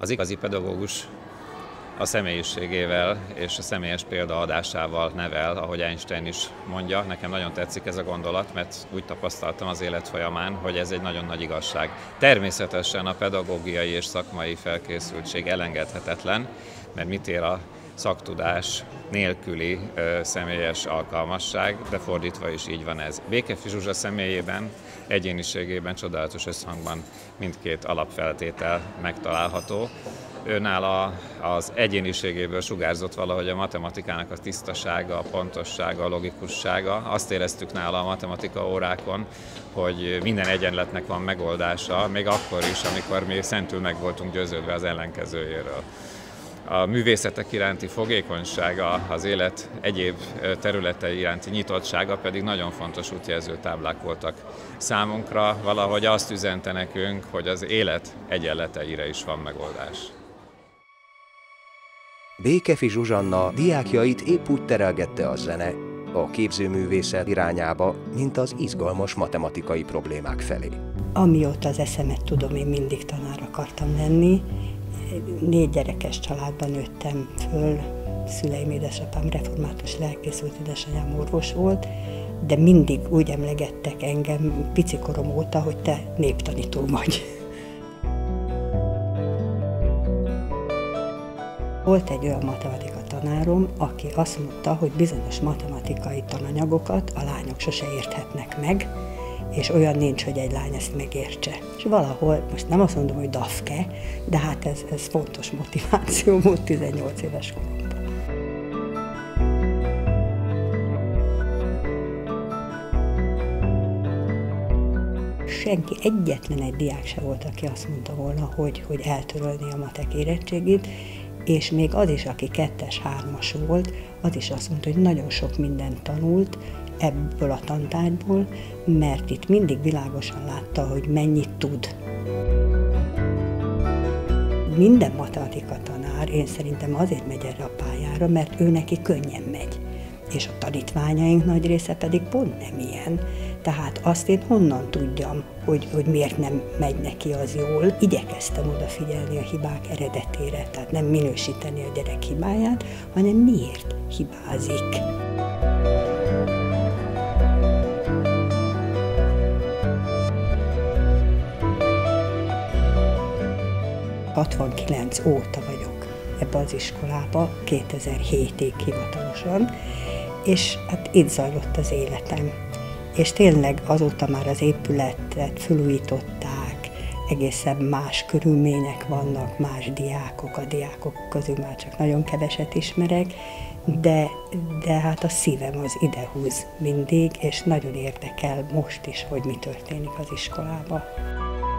Az igazi pedagógus a személyiségével és a személyes példaadásával nevel, ahogy Einstein is mondja. Nekem nagyon tetszik ez a gondolat, mert úgy tapasztaltam az élet folyamán, hogy ez egy nagyon nagy igazság. Természetesen a pedagógiai és szakmai felkészültség elengedhetetlen, mert mit ér a szaktudás nélküli személyes alkalmasság, de fordítva is így van ez. Békefi Zsuzsa személyében, egyéniségében csodálatos összhangban mindkét alapfeltétel megtalálható. Őnála az egyéniségéből sugárzott valahogy a matematikának a tisztasága, a pontossága, a logikussága. Azt éreztük nála a matematika órákon, hogy minden egyenletnek van megoldása, még akkor is, amikor mi szentül meg voltunk győződve az ellenkezőjéről. A művészetek iránti fogékonysága, az élet egyéb területei iránti nyitottsága pedig nagyon fontos útjelző táblák voltak számunkra. Valahogy azt üzente nekünk, hogy az élet egyenleteire is van megoldás. Békefi Zsuzsanna diákjait épp úgy terelgette a zene, a képzőművészet irányába, mint az izgalmas matematikai problémák felé. Amióta az eszemet tudom, én mindig tanár akartam lenni. 4 gyerekes családban nőttem föl, szüleim, édesapám református lelkész volt, édesanyám orvos volt, de mindig úgy emlegettek engem picikorom óta, hogy te néptanító vagy. Volt egy olyan matematika tanárom, aki azt mondta, hogy bizonyos matematikai tananyagokat a lányok sose érthetnek meg, és olyan nincs, hogy egy lány ezt megértse. És valahol, most nem azt mondom, hogy dafke, de hát ez fontos motiváció volt 18 éves koromban. Senki, egyetlen egy diák se volt, aki azt mondta volna, hogy eltörölni a matek érettségét, és még az is, aki 2-es, 3-as volt, az is azt mondta, hogy nagyon sok mindent tanult ebből a tantárgyból, mert itt mindig világosan látta, hogy mennyit tud. Minden matematika tanár, én szerintem azért megy erre a pályára, mert ő neki könnyen megy. És a tanítványaink nagy része pedig pont nem ilyen. Tehát azt én honnan tudjam, hogy miért nem megy neki az jól. Igyekeztem odafigyelni a hibák eredetére, tehát nem minősíteni a gyerek hibáját, hanem miért hibázik. ...69 óta vagyok ebbe az iskolába, 2007-ig hivatalosan, és hát itt zajlott az életem. És tényleg azóta már az épületet felújították, egészen más körülmények vannak, más diákok, a diákok közül már csak nagyon keveset ismerek, de hát a szívem az idehúz mindig, és nagyon érdekel most is, hogy mi történik az iskolában.